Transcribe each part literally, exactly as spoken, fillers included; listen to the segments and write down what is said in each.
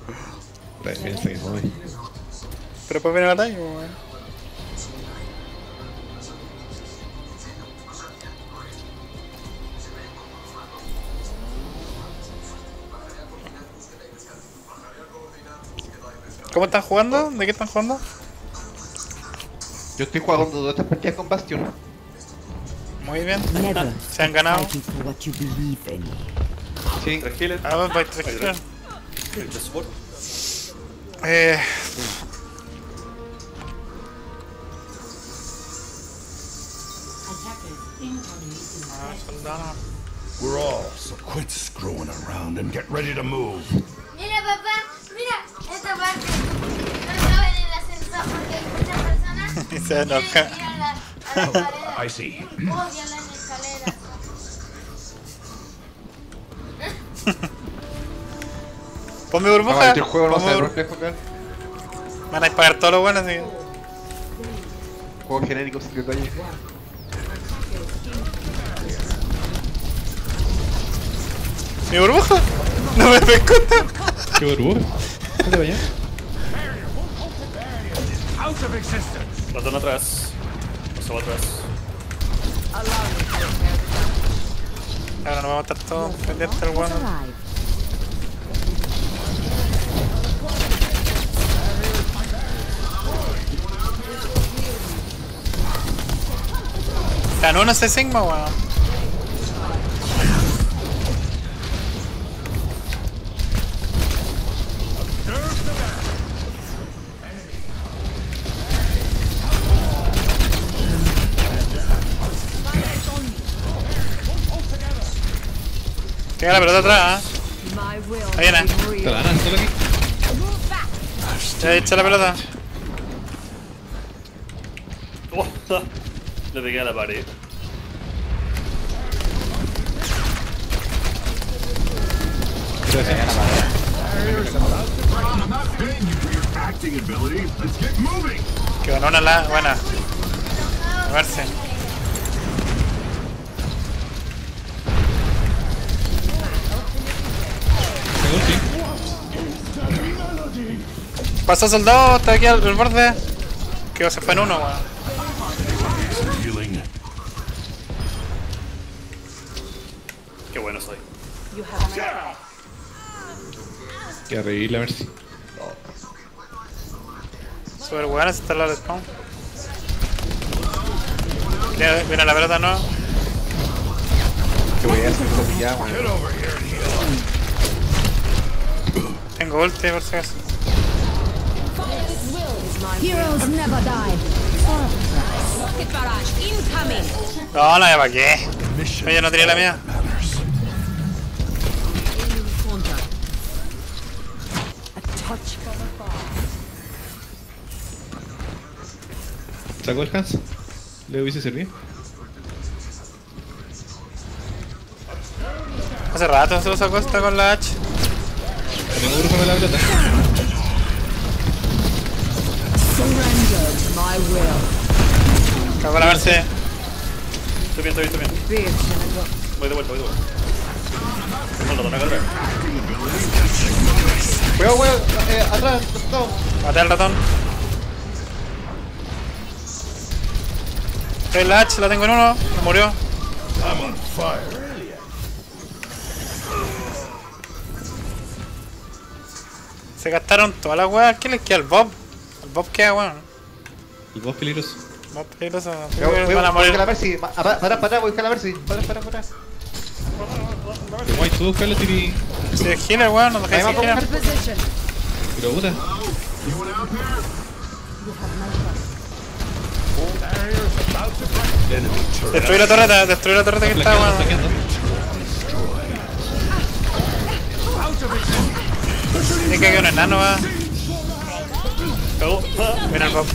Piensa que soy. Pero después viene la batalla, weón. ¿Cómo están jugando? ¿De qué están jugando? Yo estoy jugando todas estas partidas con Bastion. Muy bien. Never Se han ganado. fighting for what you believe in. Sí. Tres healers. Ah, vos vais tres kills. El support. Eh. Ah, soldado. We're all, so quit screwing around and get ready to move. Mira, papá, mira, esta parte. No saben el ascensor porque hay muchas personas Y se quieren enoja. ir a la, a la pared. I see. Odian las escaleras. Ponme Vamos a burbuja. meter el juego, no Ponme sé, bur- reflejo acá. Van a pagar todo lo bueno, así. Juego genérico sin detalle. ¿Mi burbuja? No me pescó. ¿Qué burbuja? ¿Dónde vaya? Out of existence. Ratón atrás. Paso atrás. Ahora nos vamos a estar todos pendientes del bueno. Alive. Ganó no sé Sigma, weón. Queda la pelota atrás, ¿eh? My will Ahí viene. is real. ¿Te la ganan solo aquí? Ya he hecho la pelota. Oh, le pegué a la pared. I'm not paying you for your acting ability. Let's get moving. Que ganó una la buena. A verse. Pasó soldado, está aquí al, al borde. Que se fue en uno, weón. Healing. Qué bueno soy. You have my back. Queda reír la Mercy. Super buena, se está la de spawn. Mira, mira la pelota, no. ¿Qué voy a hacer con ya, Get weón? over here and heal. Tengo ulti por si acaso. Heroes never die. Rocket barrage incoming. No, no, ¿para qué? Mission Oye, no tiré la mía. matters. A touch from afar. ¿Sacó el Hans? ¿Le hubiese servido? Hace rato se lo sacó esta con la H. Tengo burbuja con la pelota. Surrender to my will. Cagó la verse. Estoy bien, estoy bien, estoy bien. Bitch in a gun. Voy de vuelta, voy de vuelta. Tengo el ratón acá atrás. Weón, weón, eh, atrás, no. Maté al ratón. Estoy en la H, la tengo en uno. Me murió. I'm on fire. Se gastaron todas las weas. ¿Qué les queda al Bob? Al Bob queda, weón. El boss peligroso. Bob peligroso. Voy, voy, Van a voy a buscar morir. la Mercy. Ma- Para, para, para, voy a buscar la Mercy. Para, para, para. Guay, tú buscas la tiri. Si es healer, weón, no dejáis Ahí sin va, healer. Position. Pero puta. Anyone out there? Enemy turret. Destruí la torreta, destruí la torreta que está, Flaqueando, weón. flaqueando. Tiene que haber un enano, va. Cagó. Ah. Mira el Bob.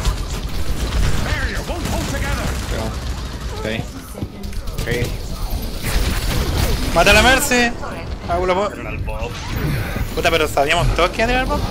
Pegamos. Está ahí. Ok. Mata a la Mercy. Ah, la po- Era el Bob. Puta, pero sabíamos todos que iba a tirar el Bob.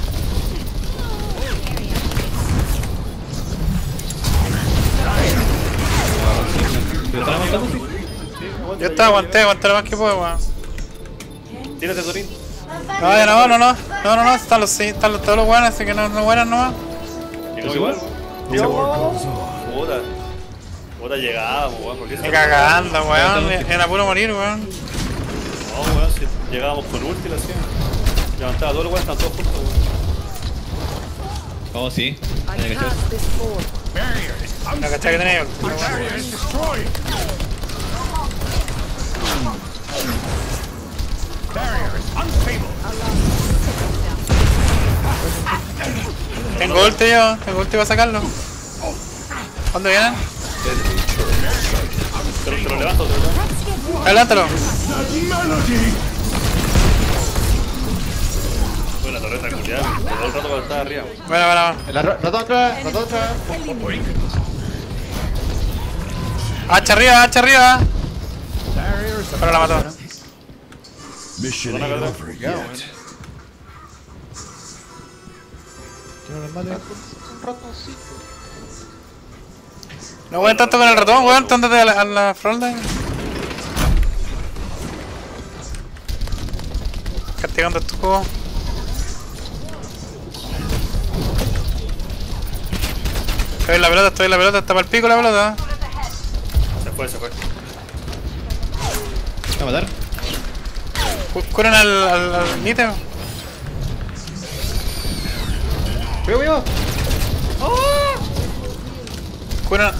¿Te lo están aguantando? Sí. Yo estaba aguanté, aguanté lo más que puedo, weón. Tírate, Dorín. No, ya no, no, no. No, no, no. Están los, sí, están los, todos los buenos, así que no, no mueran nomás. Llegamos igual, weón. Puta. Puta, llegábamos, weón. ¿Por qué se Ni cagando, weón. Era puro morir, weón. No, weón, si llegábamos con ulti la hacían. Levantaba todos los weones, estaban todos juntos, weón. Oh, sí. I Tiene que ser. cast this forth. La cachai que tenía. Tengo ulti yo, tengo ulti para sacarlo. ¿Dónde vienen? Te lo, te lo levanto, te lo levanto. Adelántalo. Bueno, la torreta culiada, todo el rato cuando estaba arriba. Bueno, bueno, bueno. La ratón atrás, ratón atrás. Hacha arriba, hacha arriba. Pero la mató. Mission ain't over yet. No weón tanto con el ratón, weón, tándate a la, a la frontline. Castigando estos juegos. Estoy en la pelota, estoy en la pelota, está para el pico la pelota. Se fue, se fue. ¿Va a matar? Cu- Curan al, al, al Nite. Cuidado, cuidado. Curan.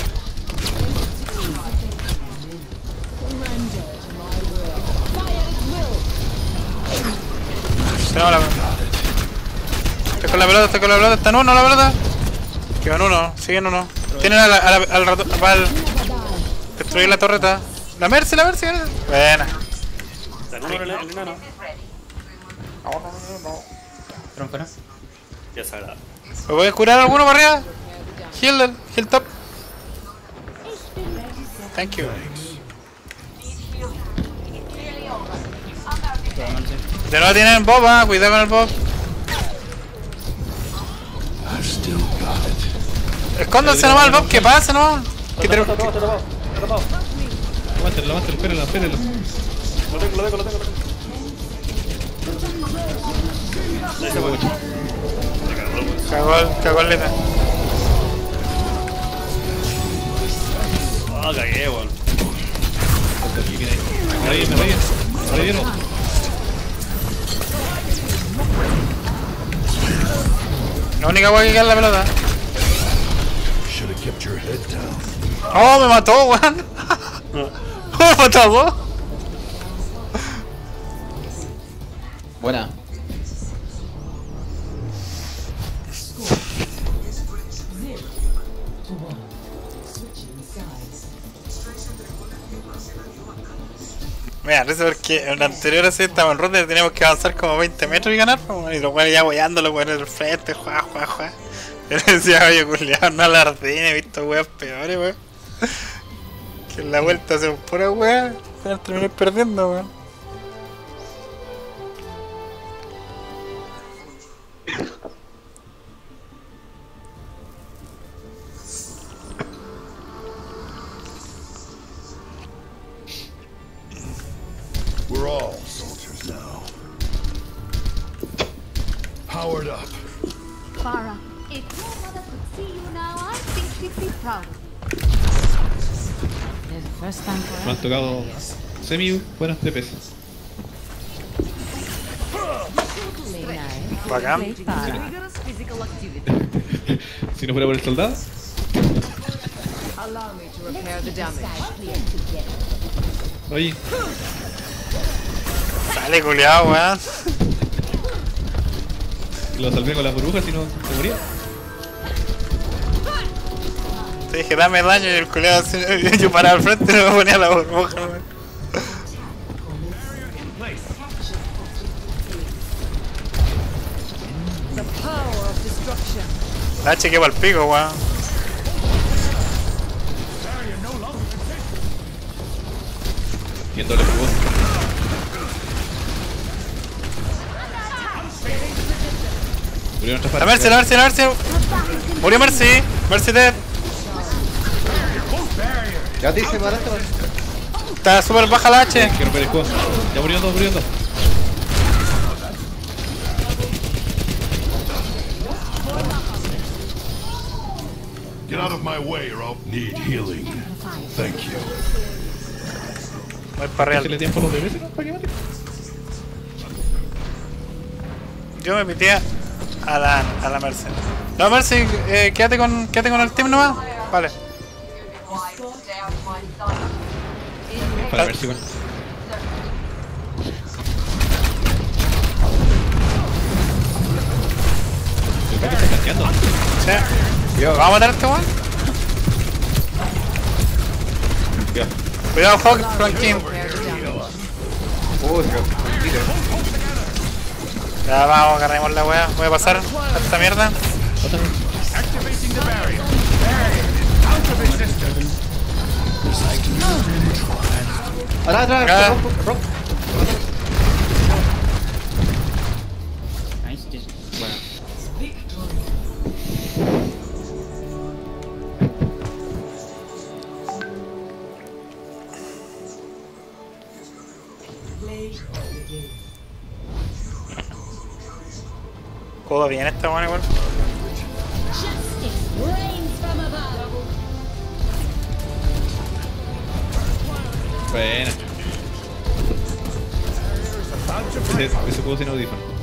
Tenemos la pelota. Estoy con la pelota, estoy con la pelota, está en uno la pelota. Quedó en uno, sigue en uno. Tienen a la- a la- al ratón, va al destruir la torreta. La Mercy, la Mercy, buena. Está en uno el el enano. Tronco, ¿no? Ya sagrado. ¿Me puedes curar alguno para arriba? Heal, heal top. Thank you. De nuevo tienen Bob, ah, cuidado con el Bob. I've still got it. Escóndanse nomás el Bob, que pase nomás. Que te- Está tapado, está tapado, está tapado. Aguántelo, aguántelo, espérenlo, espérenlo. Lo tengo, lo tengo, lo tengo, lo tengo. Ahí se fue. Se cagó el weón. Cagó el, cagó el Leta. Ah, cagué, weón. Aquí viene. Me reí, me reí. Me reí, no. La única hueá que queda es la pelota. Should have kept your head down. Oh, me mató, weón. Me mató a vos. Buena. Mira, eso porque en la anterior así estamos en ronda y teníamos que avanzar como veinte metros y ganar, pues, y los weones ya hueándolo, weón, en el frente, juá, juá, juá. Yo le decía, oye, culiao, no alardine, he visto weas peores, weón. Que en la vuelta hacen pura wea, al final terminé perdiendo, weón. We're all soldiers now. Powered up. Farah, if your mother could see you now, I think she'd be proud. There's a first time for Me han tocado semi buenos T Ps. Bacán. Si no fuera por el soldado. Allow me to repair the damage. Oye, Dale, culiao, weón. lo salvé con las burbujas y no se moría. Te dije, dame daño y el culiao así, yo paraba al frente y no me ponía la burbuja, weón. The power of destruction. La chequeé para el pico, weón. Y en doble jugó. Murió nuestra La parte. Mercy, la Mercy, la Mercy. Murió Mercy. Mercy dead. Ya te hice para adelante. Está súper baja la H. Que romper el juego. Ya murió dos, murió dos. my way or I'll need healing. Thank you. Voy para ¿Se le real. tiempo a los bebés, no? ¿Para qué mate? Yo me pité a la, a la Mercy. No, Mercy, eh, quédate, con, quédate con el team nomás. Vale. Para ver si igual. ¿Qué está tanqueando? Sí. Yo, ¿vamos a matar a este weón? Cuidado. Cuidado, Hawk, Franklin. Repair the damage. Uy, pero. Ya vamos, agarremos la wea. Voy a pasar a esta mierda. Otra vez. Atrás, atrás, Acá. rompo, rompo. Bueno. Juega bien esta weón igual. Buena. Ese, ese juego sin audífono.